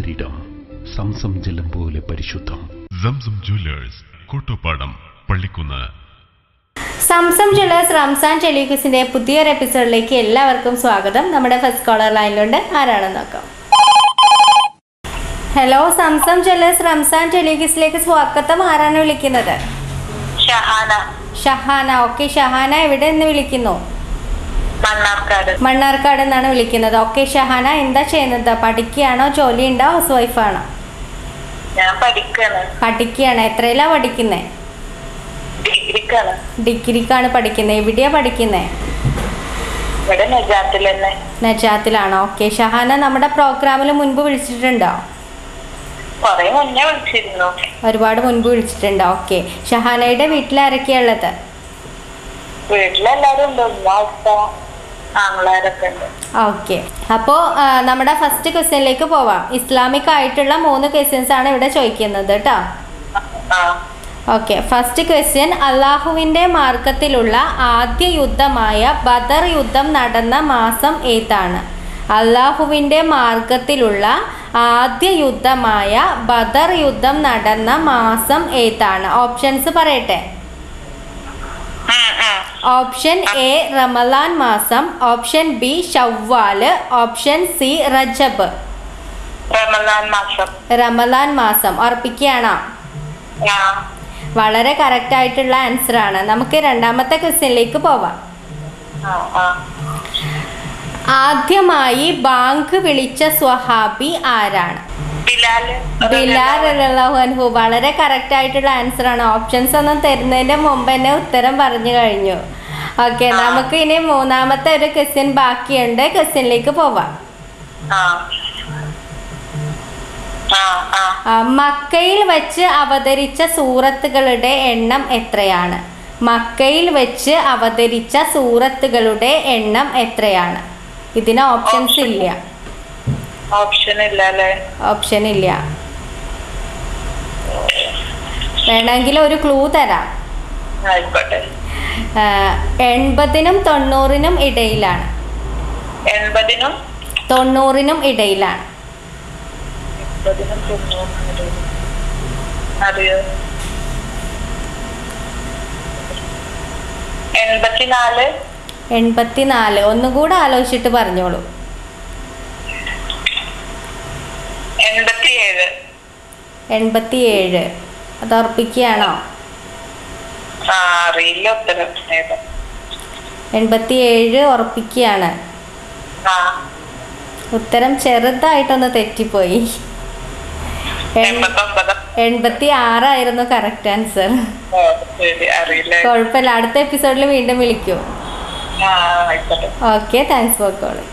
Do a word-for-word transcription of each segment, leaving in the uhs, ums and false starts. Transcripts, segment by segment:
ഒരിടം സംസം ജലം പോലെ പരിശുദ്ധം. സംസം ജ്വല്ലേഴ്സ്, കോട്ടോപ്പാടം, പള്ളിക്കുന്ന്. സംസം ജ്വല്ലേഴ്സ് റംസാൻ ടെലിക്യൂസിന്റെ പുതിയൊരു എപ്പിസോഡിലേക്ക് എല്ലാവർക്കും സ്വാഗതം. നമ്മുടെ ഫസ്റ്റ് കോളർ ലൈനിലുണ്ട്, ആരാണെന്ന് നോക്കാം. ഹലോ, സംസം ജ്വല്ലേഴ്സ് റംസാൻ ടെലിക്യൂസിലേക്ക് സ്വാഗതം. ആരാണ് വിളിക്കുന്നത്? ഷഹാന. ഷഹാന. ഓക്കെ, ഷഹാന എവിടെ നിന്ന് വിളിക്കുന്നു? മണ്ണാർക്കാട്. മണ്ണാർക്കാട് എന്നാണ് വിളിക്കുന്നത്. ഓക്കെ ഷഹാന, എന്താ ചെയ്യുന്നത്? പഠിക്കുകയാണോ, ജോലി ഉണ്ടോ, ഹൗസ് വൈഫാണോ? ഞാൻ പഠിക്കാണ്. പഠിക്കുകയാണ്. എത്രയിലാ പഠിക്കുന്നേ? ഡിഗ്രിക്കാണ്. ഡിഗ്രിക്കാണ് പഠിക്കുന്നത്. എവിടെയാ പഠിക്കുന്നേ? ഇവിടെ നജാത്തിൽ തന്നെ. നജാത്തിലാണോ? ഓക്കെ ഷഹാന, നമ്മുടെ പ്രോഗ്രാമിൽ മുൻപ് വിളിച്ചിട്ടുണ്ടോ? കൊറേ മുന്നേ വിളിച്ചിരുന്നു. ഒരുപാട് മുൻപ് വിളിച്ചിട്ടുണ്ടോ? ഓക്കെ. ഷഹാനയുടെ വീട്ടിൽ ആരൊക്കെയാ ഉള്ളത്? വീട്ടിലെല്ലാരും ഉണ്ട്. ഉമ്മ ആങ്ങളാരൊക്കെ ഉണ്ട്. ഓക്കെ, അപ്പോൾ നമ്മുടെ ഫസ്റ്റ് ക്വസ്റ്റ്യനിലേക്ക് പോവാം. ഇസ്ലാമിക് ആയിട്ടുള്ള മൂന്ന് ക്വസ്റ്റ്യൻസ് ആണ് ഇവിടെ ചോദിക്കുന്നത് കേട്ടോ. ഓക്കെ, ഫസ്റ്റ് ക്വസ്റ്റ്യൻ, അള്ളാഹുവിൻ്റെ മാർഗത്തിലുള്ള ആദ്യ യുദ്ധമായ ബദർ യുദ്ധം നടന്ന മാസം ഏതാണ്? അള്ളാഹുവിൻ്റെ മാർഗത്തിലുള്ള ആദ്യ യുദ്ധമായ ബദർ യുദ്ധം നടന്ന മാസം ഏതാണ്? ഓപ്ഷൻസ് പറയട്ടെ. ഓപ്ഷൻ എ റമലാൻ മാസം, option B Shawwal, option C Rajab. Ramalan മാസം. റമലാൻ മാസം ഉറപ്പിക്കുകയാണോ? വളരെ കറക്റ്റ് ആയിട്ടുള്ള ആൻസർ ആണ്. നമുക്ക് രണ്ടാമത്തെ ക്വസ്റ്റ്യനിലേക്ക് പോവാം. ആദ്യമായി ബാങ്ക് വിളിച്ച സ്വഹാബി ആരാണ്? ബിലാൽ റളിയല്ലാഹു അൻഹു. വളരെ കറക്റ്റ് ആയിട്ടുള്ള ആൻസർ ആണ്. ഓപ്ഷൻസ് ഒന്നും തരുന്നതിന്റെ മുമ്പ് തന്നെ ഉത്തരം പറഞ്ഞു കഴിഞ്ഞു. ഓക്കെ, നമുക്ക് ഇനി മൂന്നാമത്തെ ഒരു ക്വസ്റ്റ്യൻ ബാക്കിയുണ്ട്. ക്വസ്റ്റ്യനിലേക്ക് പോവാം. മക്കയിൽ വെച്ച് അവതരിച്ച സൂറത്തുകളുടെ എണ്ണം എത്രയാണ്? മക്കയിൽ വെച്ച് അവതരിച്ച സൂറത്തുകളുടെ എണ്ണം എത്രയാണ്? ഇതിന് ഓപ്ഷൻസ് ഇല്ല. ഓപ്ഷൻ ഇല്ല അല്ലേ? ഓപ്ഷൻ ഇല്ല. വേണമെങ്കിൽ ഒരു ക്ലൂ തരാം. ആയിക്കോട്ടെ. എൺപതിനും തൊണ്ണൂറിനും ഇടയിലാണ്. എൺപതിനും തൊണ്ണൂറിനും ഇടയിലാണ്. എൺപതിനും തൊണ്ണൂറിനും ഇടയിൽ. അറിയോ? എൺപത്തിനാല്. എൺപത്തിനാല്. ഒന്നുകൂടെ ആലോചിച്ചിട്ട് പറഞ്ഞോളൂ. എൺപത്തിയേഴ്. എൺപത്തിയേഴ്. അത് ഉറപ്പിക്കുകയാണോ? അറിയില്ല ഉത്തരം. എൺപത്തിയേഴ് ഉറപ്പിക്കുകയാണ്. ഉത്തരം ചെറുതായിട്ടൊന്ന് തെറ്റിപ്പോയി. എൺപത്തി ആറായിരുന്നു കറക്റ്റ് ആൻസർ. കുഴപ്പമില്ല, അടുത്ത എപ്പിസോഡിൽ വീണ്ടും വിളിക്കൂ. Okay, thanks for calling.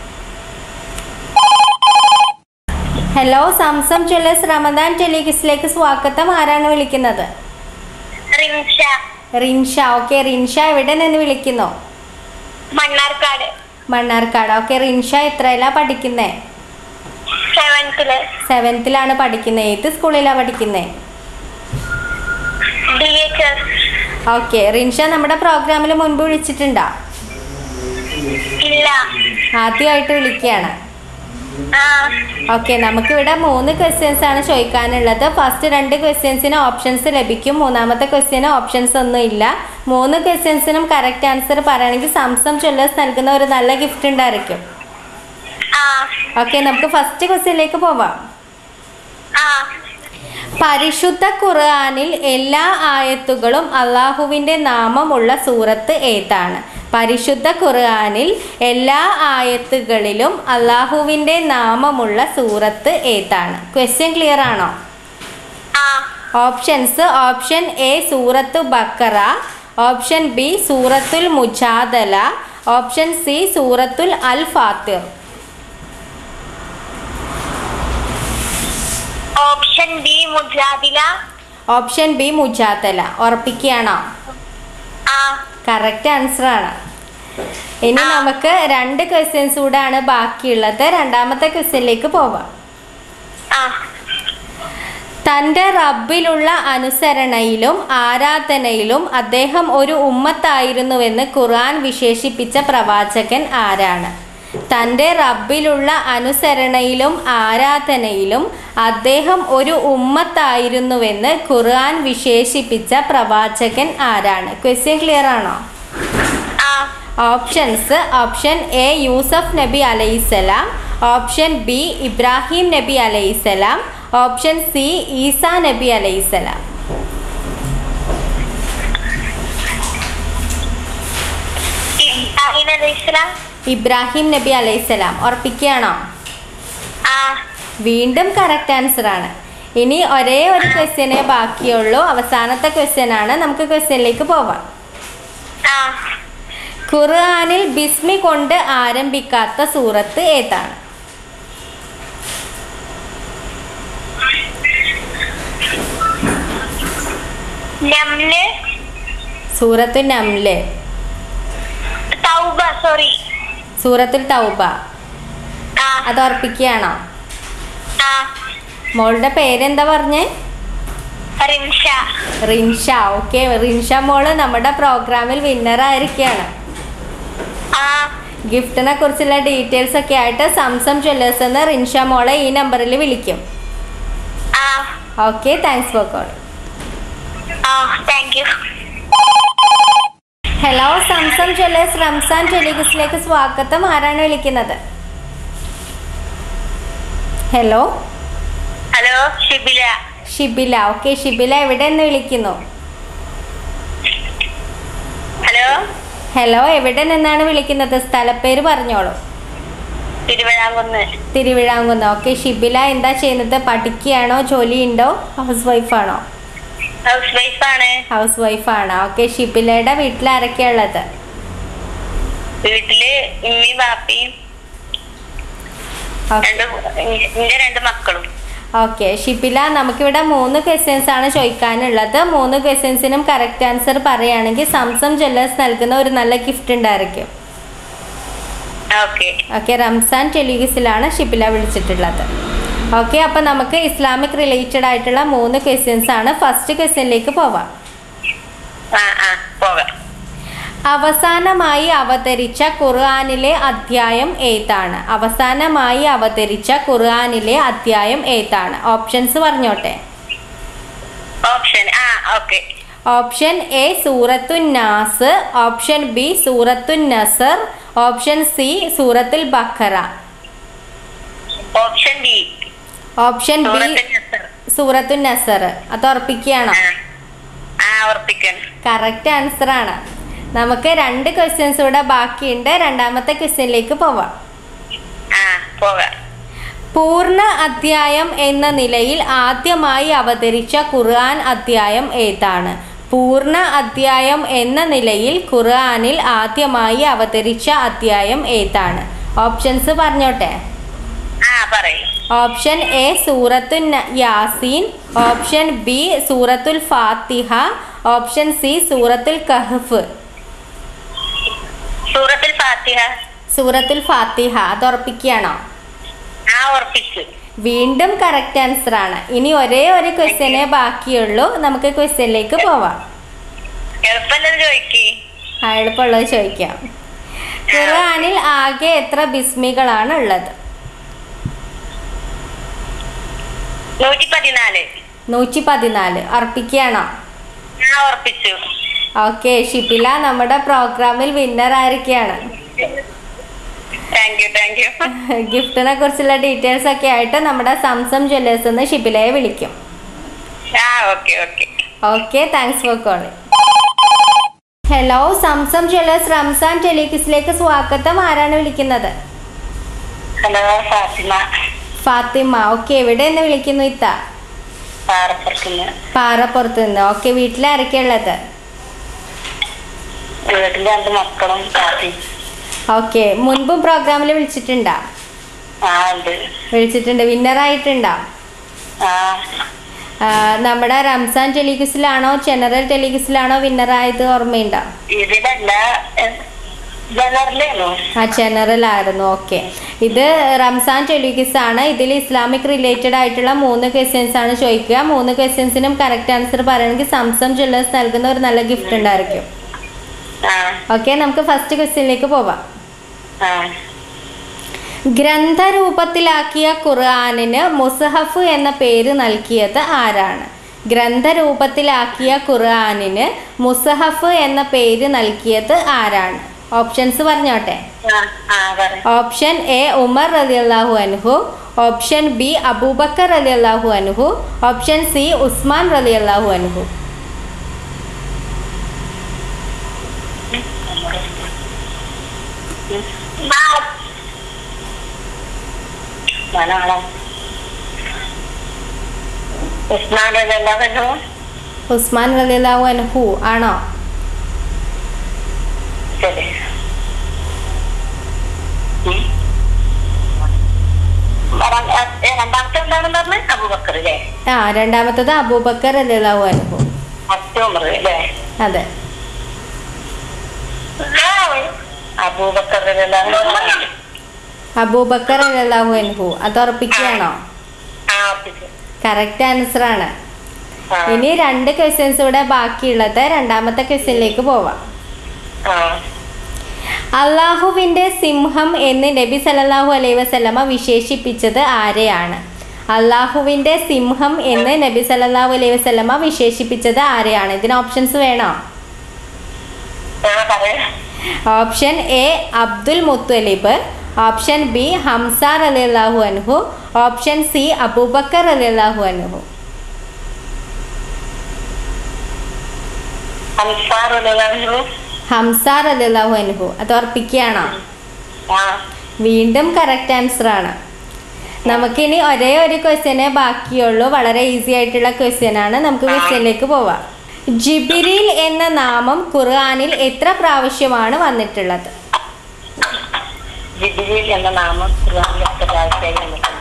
Hello, Zamzam jewellers Ramadan ടെലിക്യൂസിലേക്ക് സ്വാഗതം. ആരാണ് വിളിക്കുന്നത്? റിൻഷ. റിൻഷ. ഓക്കെ, റിൻഷ എവിടെ നിന്ന് വിളിക്കുന്നു? മണ്ണാർക്കാട്. മണ്ണാർക്കാട്. ഓക്കെ, റിൻഷ എത്രയിലാ പഠിക്കുന്നേ? സെവൻത്തില്. സെവൻത്തിലാണ് പഠിക്കുന്നത്. ഏത് സ്കൂളിലാണ് പഠിക്കുന്നേ? ഓക്കെ, റിൻഷ നമ്മുടെ പ്രോഗ്രാമിൽ മുൻപ് വിളിച്ചിട്ടുണ്ടോ? ഇല്ല, ആദ്യമായിട്ട് വിളിക്കുകയാണ്. ഓക്കെ, നമുക്കിവിടെ മൂന്ന് ക്വസ്റ്റ്യൻസ് ആണ് ചോദിക്കാനുള്ളത്. ഫസ്റ്റ് രണ്ട് ക്വസ്റ്റ്യൻസിന് ഓപ്ഷൻസ് ലഭിക്കും. മൂന്നാമത്തെ ക്വസ്റ്റ്യന് ഓപ്ഷൻസ് ഒന്നും ഇല്ല. മൂന്ന് ക്വസ്റ്റ്യൻസിനും കറക്റ്റ് ആൻസർ പറയുകയാണെങ്കിൽ സംസം ജ്വല്ലേഴ്സ് നൽകുന്ന ഒരു നല്ല ഗിഫ്റ്റ് ഉണ്ടായിരിക്കും. ഓക്കെ, നമുക്ക് ഫസ്റ്റ് ക്വസ്റ്റ്യനിലേക്ക് പോവാം. പരിശുദ്ധ ഖുർആനിൽ എല്ലാ ആയത്തുകളും അള്ളാഹുവിൻ്റെ നാമമുള്ള സൂറത്ത് ഏതാണ്? പരിശുദ്ധ ഖുർആനിൽ എല്ലാ ആയത്തുകളിലും അള്ളാഹുവിൻ്റെ നാമമുള്ള സൂറത്ത് ഏതാണ്? ക്വസ്റ്റ്യൻ ക്ലിയർ ആണോ? ഓപ്ഷൻസ്: ഓപ്ഷൻ എ സൂറത്തു ബക്കറ, ഓപ്ഷൻ ബി സൂറത്തുൽ മുജാദല, ഓപ്ഷൻ സി സൂറത്തുൽ അൽ ഫാത്തിർ. ഓപ്ഷൻ ബി മുജാദില. ഓപ്ഷൻ ബി മുജാദല ഉറപ്പിക്കുകയാണോ? കറക്റ്റ് ആൻസർ ആണ്. ഇനി നമുക്ക് രണ്ട് ക്വസ്റ്റ്യൻസ് കൂടെ ആണ് ബാക്കിയുള്ളത്. രണ്ടാമത്തെ ക്വസ്റ്റ്യനിലേക്ക് പോവാം. തൻ്റെ റബ്ബിലുള്ള അനുസരണയിലും ആരാധനയിലും അദ്ദേഹം ഒരു ഉമ്മത്തായിരുന്നുവെന്ന് ഖുർആൻ വിശേഷിപ്പിച്ച പ്രവാചകൻ ആരാണ്? തൻ്റെ റബ്ബിലുള്ള അനുസരണയിലും ആരാധനയിലും അദ്ദേഹം ഒരു ഉമ്മത്തായിരുന്നുവെന്ന് ഖുർആൻ വിശേഷിപ്പിച്ച പ്രവാചകൻ ആരാണ്? ക്വസ്റ്റ്യൻ ക്ലിയർ ആണോ? ഓപ്ഷൻസ്: ഓപ്ഷൻ എ യൂസഫ് നബി അലൈഹിസ്സലാം, ഓപ്ഷൻ ബി ഇബ്രാഹിം നബി അലൈഹിസ്സലാം, ഓപ്ഷൻ സി ഈസാ നബി അലൈഹിസ്സലാം. ഇബ്രാഹിം നബി അലൈഹിസ്സലാം. ഉറപ്പിക്കുകയാണോ? വീണ്ടും കറക്റ്റ് ആൻസർ ആണ്. ഇനി ഒരേ ഒരു ക്വസ്റ്റ്യനെ ബാക്കിയുള്ളൂ. അവസാനത്തെ ക്വസ്റ്റ്യൻ ആണ്. നമുക്ക് ക്വസ്റ്റ്യനിലേക്ക് പോവാം. ഖുർആനിൽ ബിസ്മി കൊണ്ട് ആരംഭിക്കാത്ത സൂറത്ത് ഏതാണ്? സൂറത്തുൽ നംല്. സൂറത്തുൽ തൗബ. അത് ഉറപ്പിക്കുകയാണോ? മോളുടെ പേരെന്താ പറഞ്ഞേ? റിൻഷ. ഓക്കെ, റിൻഷ മോള് നമ്മുടെ പ്രോഗ്രാമിൽ വിന്നർ ആയിരിക്കുകയാണ്. ഗിഫ്റ്റിനെ കുറിച്ചുള്ള ഡീറ്റെയിൽസ് ഒക്കെ ആയിട്ട് സംസം ജ്വല്ലേഴ്സ് എന്ന് റിൻഷ മോളെ ഈ നമ്പറിൽ വിളിക്കും. Okay, thanks for call. Hello, Zamzam jewellers Ramzan ടെലിഗസിലേക്ക് സ്വാഗതം. ആരാണ് വിളിക്കുന്നത്? Hello hello Shibila. Shibila. Okay, Shibila എവിടെ നിന്ന് വിളിക്കുന്നു? ഹലോ ഹലോ എവിടെ നിന്നാണ് വിളിക്കുന്നത്? സ്ഥലപ്പേര് പറഞ്ഞോളൂ. തിരുവിഴാംകുന്ന്. തിരുവിഴാംകുന്ന്. ഓക്കെ, ഷിബില എന്താ ചെയ്യുന്നത്? പഠിക്കുകയാണോ? ജോലിയുണ്ടോ? ഹൗസ് വൈഫാണോ? ഹൗസ് വൈഫാണ്. ഹൗസ് വൈഫാണ്. ഓക്കെ, ഷിബിലയുടെ വീട്ടിൽ ആരൊക്കെയാ ഉള്ളത്? വീട്ടില് ഉമ്മയും ബാപ്പയും രണ്ട് മക്കളും. ഓക്കെ ഷിബില, നമുക്കിവിടെ മൂന്ന് ക്വസ്റ്റ്യൻസ് ആണ് ചോദിക്കാനുള്ളത്. മൂന്ന് ക്വസ്റ്റ്യൻസിനും കറക്റ്റ് ആൻസർ പറയുകയാണെങ്കിൽ സംസം ജ്വല്ലേഴ്സ് നൽകുന്ന ഒരു നല്ല ഗിഫ്റ്റ് ഉണ്ടായിരിക്കും. ഓക്കെ, റംസാൻ ടെലിഗസിലാണ് ഷിബില വിളിച്ചിട്ടുള്ളത്. ഓക്കെ, അപ്പം നമുക്ക് ഇസ്ലാമിക് റിലേറ്റഡ് ആയിട്ടുള്ള മൂന്ന് ക്വസ്റ്റ്യൻസ് ആണ്. ഫസ്റ്റ് ക്വസ്റ്റ്യനിലേക്ക് പോവാം. അവസാനമായി അവതരിച്ച ഖുർആനിലെ അധ്യായം ഏതാണ്? അവസാനമായി അവതരിച്ച ഖുർആനിലെ അധ്യായം ഏതാണ്? ഓപ്ഷൻസ് പറഞ്ഞോട്ടെ. ഓപ്ഷൻ എ സൂറത്തുൻ നാസ്, ഓപ്ഷൻ ബി സൂറത്തുൻ നസർ, ഓപ്ഷൻ സി സൂറത്തുൽ ബഖറ. ഓപ്ഷൻ ബി ഓപ്ഷൻ ബി സൂറത്തുൻ നസർ. അത് ഉറപ്പിക്കുകയാണോ? കറക്റ്റ് ആൻസർ ആണ്. നമുക്ക് രണ്ട് ക്വസ്റ്റ്യൻസ് ഇവിടെ ബാക്കിയുണ്ട്. രണ്ടാമത്തെ ക്വസ്റ്റ്യനിലേക്ക് പോവാം. പൂർണ്ണ അധ്യായം എന്ന നിലയിൽ ആദ്യമായി അവതരിച്ച ഖുർആൻ അധ്യായം ഏതാണ്? പൂർണ്ണ അധ്യായം എന്ന നിലയിൽ ഖുർആനിൽ ആദ്യമായി അവതരിച്ച അധ്യായം ഏതാണ്? ഓപ്ഷൻസ് പറഞ്ഞോട്ടെ. ഓപ്ഷൻ എ സൂറത്തുൽ യാസീൻ, ഓപ്ഷൻ ബി സൂറത്തുൽ ഫാത്തിഹ, ഓപ്ഷൻ സി സൂറത്തുൽ കഹ്ഫ്. സൂറത്തുൽ ഫാത്തിഹ. സൂറത്തുൽ ഫാത്തിഹ. അത് ഉറപ്പിക്കുകയാണോ? വീണ്ടും കറക്റ്റ് ആൻസർ ആണ്. ഇനി ഒരേ ഒരു ക്വസ്റ്റ്യനെ ബാക്കിയുള്ളൂ. നമുക്ക് ക്വസ്റ്റ്യനിലേക്ക് പോവാം. ആ, എളുപ്പമുള്ളത് ചോദിക്കാം. ഖുർആനിൽ ആകെ എത്ര ബിസ്മികളാണ് ഉള്ളത്? നൂറ്റി പതിനാല്. ഉറപ്പിക്കുകയാണോ? ഓക്കെ, ഷിബില നമ്മുടെ പ്രോഗ്രാമിൽ വിന്നർ ആയിരിക്കുകയാണ്. ഗിഫ്റ്റിനെ കുറിച്ചുള്ള ഡീറ്റെയിൽസ് ഒക്കെ ആയിട്ട് നമ്മുടെ സംസം ജ്വല്ലേഴ്സ് എന്ന് ഷിബിലയെ വിളിക്കും. Okay, thanks for calling. Hello, Zamzam jewellers Ramzan ടെലിഗസിലേക്ക് സ്വാഗതം. ആരാണ് വിളിക്കുന്നത്? ഹലോ, ഫാത്തിമ. ഫാത്തിമ. ഓക്കെ, എവിടെ നിന്ന് വിളിക്കുന്നു? ഇത്ത പാറപ്പുറത്ത് നിന്ന്. ഓക്കെ, വീട്ടിൽ ആരൊക്കെയാ ഉള്ളത്? ഓക്കെ, മുൻപും പ്രോഗ്രാമിൽ വിളിച്ചിട്ടുണ്ടോ? വിളിച്ചിട്ടുണ്ട്. വിന്നർ ആയിട്ടുണ്ടോ? നമ്മുടെ റംസാൻ ടെലിഗസിലാണോ ജനറൽ ടെലിഗസിലാണോ വിന്നർ ആയത്? ഓർമ്മയുണ്ടോ? ആ, ജനറൽ ആയിരുന്നു. ഓക്കെ, ഇത് റംസാൻ ടെലിഗസ് ആണ്. ഇതിൽ ഇസ്ലാമിക് റിലേറ്റഡ് ആയിട്ടുള്ള മൂന്ന് ക്വസ്റ്റ്യൻസ് ആണ് ചോദിക്കുക. മൂന്ന് ക്വസ്റ്റ്യൻസിനും കറക്റ്റ് ആൻസർ പറയണമെങ്കിൽ സംസം ജ്വല്ലേഴ്സ് നൽകുന്ന ഒരു നല്ല ഗിഫ്റ്റ് ഉണ്ടായിരിക്കും. ഓക്കെ, നമുക്ക് ഫസ്റ്റ് ക്വസ്റ്റ്യനിലേക്ക് പോവാം. ഗ്രന്ഥരൂപത്തിലാക്കിയ ഖുർആനിന് മുസ്ഹഫ് എന്ന പേര് നൽകിയത് ആരാണ്? ഗ്രന്ഥരൂപത്തിലാക്കിയ ഖുർആനിന് മുസ്ഹഫ് എന്ന പേര് നൽകിയത് ആരാണ്? ഓപ്ഷൻസ് പറഞ്ഞോട്ടെ. ഓപ്ഷൻ എ ഉമർ റളിയല്ലാഹു അൻഹു, ഓപ്ഷൻ ബി അബൂബക്കർ റളിയല്ലാഹു അൻഹു, ഓപ്ഷൻ സി ഉസ്മാൻ റളിയല്ലാഹു അൻഹു. ഉസ്മാൻ റളിയല്ലാഹു അൻഹു ആണോ? ആ രണ്ടാമത്തത് അബൂബക്കർ റളിയല്ലാഹു അൻഹു. അതെ. അബൂബക്കർ റളിയല്ലാഹു അൻഹു അത് ഉറപ്പിക്കുകയാണോ? കറക്റ്റ് ആൻസർ ആണ്. ഇനി രണ്ട് ക്വസ്റ്റ്യൻസ് ഇവിടെ ബാക്കിയുള്ളത്. രണ്ടാമത്തെ ക്വസ്റ്റ്യനിലേക്ക് പോവാം. അള്ളാഹുവിൻ്റെ സിംഹം എന്ന് നബി സല്ലല്ലാഹു അലൈഹി വസല്ലമ വിശേഷിപ്പിച്ചത് ആരെയാണ്? അള്ളാഹുവിൻ്റെ സിംഹം എന്ന് നബി സല്ലല്ലാഹു അലൈഹി വസല്ലമ വിശേഷിപ്പിച്ചത് ആരെയാണ്? ഇതിന് ഓപ്ഷൻസ് വേണോ? Option A Abdul Muttalib, option B Hamza റളിയല്ലാഹു അൻഹു, ഓപ്ഷൻ സി അബൂബക്കർ റളിയല്ലാഹു അൻഹു. ഹംസ റളിയല്ലാഹു അൻഹു അത് ഉറപ്പിക്കുകയാണോ? വീണ്ടും കറക്റ്റ് ആൻസർ ആണ്. നമുക്കിനി ഒരേ ഒരു ക്വസ്റ്റ്യനെ ബാക്കിയുള്ളൂ. വളരെ ഈസി ആയിട്ടുള്ള ക്വസ്റ്റ്യൻ ആണ്. നമുക്ക് ക്വസ്റ്റ്യനിലേക്ക് പോവാം. ജിബ്രീൽ എന്ന നാമം ഖുർആനിൽ എത്ര പ്രാവശ്യമാണ് വന്നിട്ടുള്ളത്? ജിബ്രീൽ എന്ന നാമം ഖുർആനിൽ എത്ര പ്രാവശ്യമായി വന്നിട്ടുണ്ട്?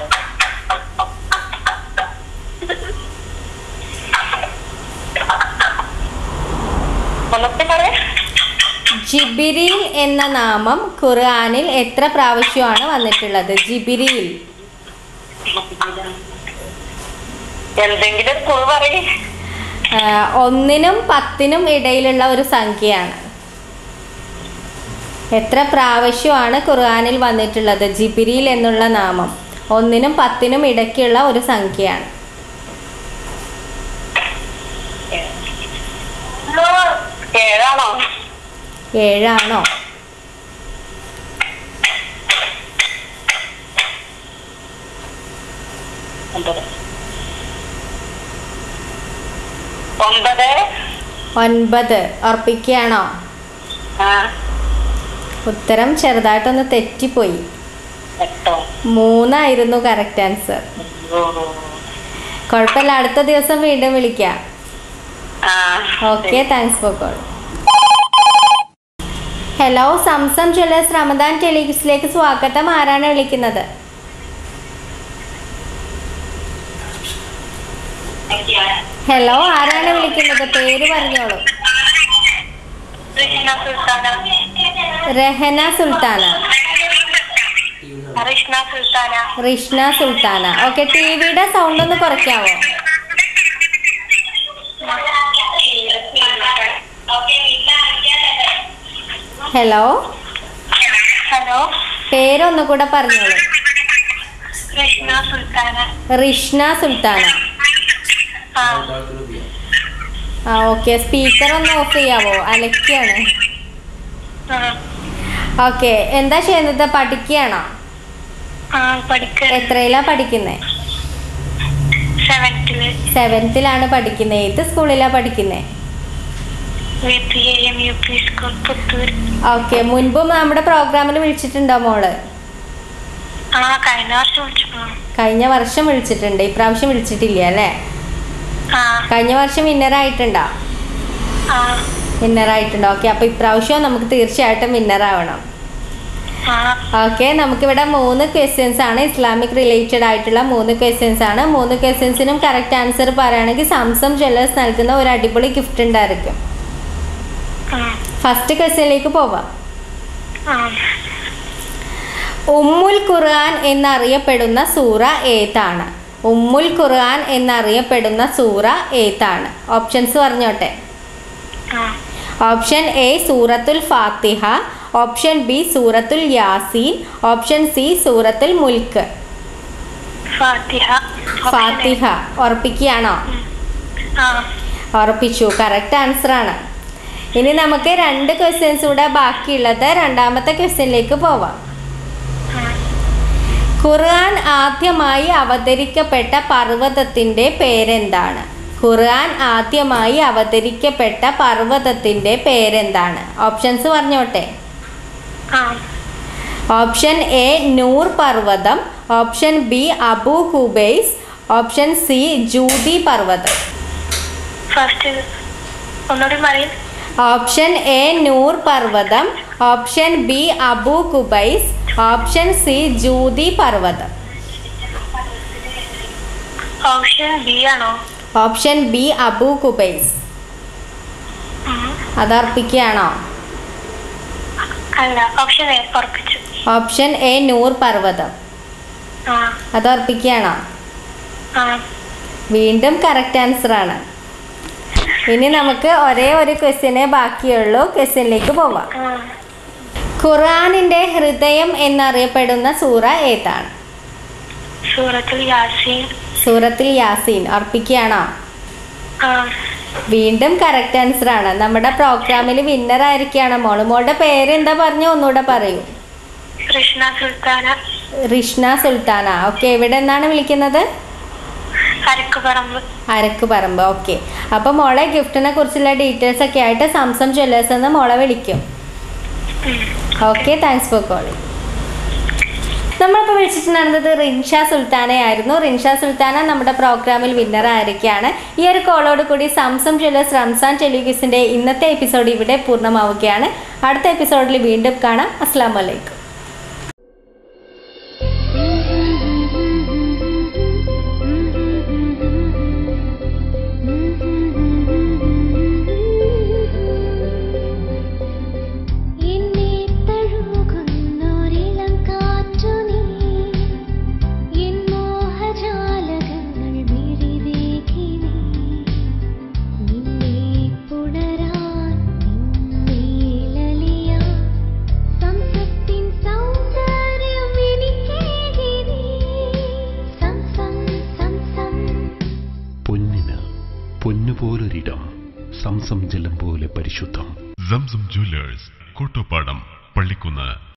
ജിബ്രീൽ എന്ന നാമം ഖുർആനിൽ എത്ര പ്രാവശ്യമാണ് വന്നിട്ടുള്ളത്? ജിബ്രീൽ. എന്തെങ്കിലും കുഴു പറയേ. ഒന്നിനും പത്തിനും ഇടയിലുള്ള ഒരു സംഖ്യയാണ്. എത്ര പ്രാവശ്യമാണ് ഖുർആനിൽ വന്നിട്ടുള്ളത്? ജിബ്രീൽ എന്നുള്ള നാമം ഒന്നിനും പത്തിനും ഇടയ്ക്കുള്ള ഒരു സംഖ്യയാണ്. ഏഴാണോ? ഏഴാണോ? ഒമ്പത്. ഒൻപത് ഉറപ്പിക്കുകയാണോ? ഉത്തരം ചെറുതായിട്ടൊന്ന് തെറ്റിപ്പോയി. മൂന്നായിരുന്നു കറക്റ്റ് ആൻസർ. കുഴപ്പമില്ല, അടുത്ത ദിവസം വീണ്ടും വിളിക്കാം. Okay, thanks for call. Hello, Zamzam jewellers Ramadan ടെലിവിഷനിലേക്ക് സ്വാഗതം. ആരാണ് വിളിക്കുന്നത്? ഹലോ, ആരാണ് വിളിക്കുന്നത്? പേര് പറഞ്ഞോളൂ. രഹന സുൽത്താന. റിഷ്ന സുൽത്താന. ഓക്കെ, ടിവിയുടെ സൗണ്ട് ഒന്ന് കുറയ്ക്കാവോ? ഹലോ ഹലോ പേരൊന്നു കൂടെ പറഞ്ഞോളൂ. റിഷ്ന സുൽത്താന. റിഷ്ന സുൽത്താന. ആ ഓക്കെ, സ്പീക്കർ ഒന്ന് ഓഫ് ചെയ്യാവോ? അലക്കാണ്. ഓക്കെ, എന്താ ചെയ്യുന്നത്? പഠിക്കുകയാണോ? എത്രയിലാ പഠിക്കുന്നേ? സെവൻത്തിലാണ് പഠിക്കുന്നത്. ഏത് സ്കൂളിലാ പഠിക്കുന്നേ? ഓക്കെ, മുൻപും നമ്മുടെ പ്രോഗ്രാമിൽ വിളിച്ചിട്ടുണ്ടോ മോള്? കഴിഞ്ഞ വർഷം വിളിച്ചിട്ടുണ്ട്, ഇപ്രാവശ്യം വിളിച്ചിട്ടില്ല അല്ലേ? കഴിഞ്ഞ വർഷം വിന്നറായിട്ടുണ്ടോ? വിന്നറായിട്ടുണ്ട്. ഓക്കെ, അപ്പൊ ഇപ്രാവശ്യം നമുക്ക് തീർച്ചയായിട്ടും വിന്നർ ആവണം. ഓക്കെ, നമുക്കിവിടെ മൂന്ന് ക്വസ്റ്റ്യൻസ് ആണ്, ഇസ്ലാമിക് റിലേറ്റഡ് ആയിട്ടുള്ള മൂന്ന് ക്വസ്റ്റ്യൻസ് ആണ്. മൂന്ന് ക്വസ്റ്റ്യൻസിനും കറക്റ്റ് ആൻസർ പറയുകയാണെങ്കിൽ സംസം ജ്വല്ലേഴ്സ് നൽകുന്ന ഒരു അടിപൊളി ഗിഫ്റ്റ് ഉണ്ടായിരിക്കും. ഫസ്റ്റ് ക്വസ്റ്റ്യനിലേക്ക് പോവാം. ഉമ്മുൽ ഖുർആൻ എന്നറിയപ്പെടുന്ന സൂറ ഏതാണ്? ഉമ്മുൽ ഖുർആൻ എന്നറിയപ്പെടുന്ന സൂറ ഏതാണ്? ഓപ്ഷൻസ് പറഞ്ഞോട്ടെ. ഓപ്ഷൻ എ സൂറത്തുൽ ഫാത്തിഹ, ഓപ്ഷൻ ബി സൂറത്തുൽ യാസീൻ, ഓപ്ഷൻ സി സൂറത്തുൽ മുൽക്ക്. ഫാത്തിഹ. ഫാത്തിഹ ഉറപ്പിക്കുകയാണോ? ഉറപ്പിച്ചു, കറക്റ്റ് ആൻസർ ആണ്. ഇനി നമുക്ക് രണ്ട് ക്വസ്റ്റ്യൻസ് കൂടെ ബാക്കിയുള്ളത്. രണ്ടാമത്തെ ക്വസ്റ്റ്യനിലേക്ക് പോവാം. ഖുർആൻ ആദ്യമായി അവതരിക്കപ്പെട്ട പർവ്വതത്തിൻ്റെ പേരെന്താണ്? ഖുർആൻ ആദ്യമായി അവതരിക്കപ്പെട്ട പർവ്വതത്തിൻ്റെ പേരെന്താണ്? ഓപ്ഷൻസ് പറഞ്ഞോട്ടെ. ഓപ്ഷൻ എ നൂർ പർവ്വതം, option B Abu Qubais, option C Judi പർവ്വതം. ഓപ്ഷൻ എ നൂർ പർവ്വതം, option B Abu Qubais, option C Judi പർവ്വതം. ഓപ്ഷൻ ബി ആണോ? Option B Abu Qubais. അത് ഉറപ്പിക്കുകയാണോ? അല്ല, ഓപ്ഷൻ എ ഉറപ്പിച്ചു. ഓപ്ഷൻ എ നൂർ പർവ്വതം. അത് ഉറപ്പിക്കുകയാണോ? വീണ്ടും കറക്റ്റ് ആൻസർ ആണ്. ഇനി നമുക്ക് ഒരേ ഒരു ക്വസ്റ്റ്യനെ ബാക്കിയുള്ളൂ. ക്വസ്റ്റ്യനിലേക്ക് പോവാം. ഖുർആനിന്റെ ഹൃദയം എന്നറിയപ്പെടുന്ന സൂറ ഏതാണ്? സൂറത്തുൽ യാസീൻ. സൂറത്തുൽ യാസീൻ ഉറപ്പിക്കുകയാണോ? വീണ്ടും കറക്റ്റ് ആൻസർ ആണ്. നമ്മുടെ പ്രോഗ്രാമിൽ വിന്നർ ആയിരിക്കുകയാണ് മോള്. മോളുടെ പേര് എന്താ പറഞ്ഞു? ഒന്നുകൂടെ പറയൂ. റിഷ്ന സുൽത്താന. റിഷ്ന സുൽത്താന. ഓക്കെ, എവിടെ നിന്നാണ് വിളിക്കുന്നത്? അരക്കുപറമ്പ്. അരക്കുപറമ്പ്. ഓക്കെ, അപ്പോൾ മോളെ ഗിഫ്റ്റിനെ കുറിച്ചുള്ള ഡീറ്റെയിൽസ് ഒക്കെ ആയിട്ട് സംസം ജ്വല്ലേഴ്സ് എന്ന് മോളെ വിളിക്കും. Okay, thanks for calling. നമ്മളിപ്പോൾ വിളിച്ചിട്ടുണ്ടായിരുന്നത് റിൻഷ സുൽത്താനെ ആയിരുന്നു. റിൻഷ സുൽത്താന നമ്മുടെ പ്രോഗ്രാമിൽ വിന്നർ ആയിരിക്കുകയാണ്. ഈ ഒരു കോളോട് കൂടി സംസം ജ്വല്ലേഴ്സ് റംസാൻ ടെലിവിഷൻ്റെ ഇന്നത്തെ എപ്പിസോഡ് ഇവിടെ പൂർണ്ണമാവുകയാണ്. അടുത്ത എപ്പിസോഡിൽ വീണ്ടും കാണാം. അസ്സലാമു അലൈക്കും. പൊന്നുപോലൊരിടം, സംസം ജലം പോലെ പരിശുദ്ധം. സംസം ജ്വല്ലേഴ്സ്, കോട്ടോപ്പാടം, പള്ളിക്കുന്ന്.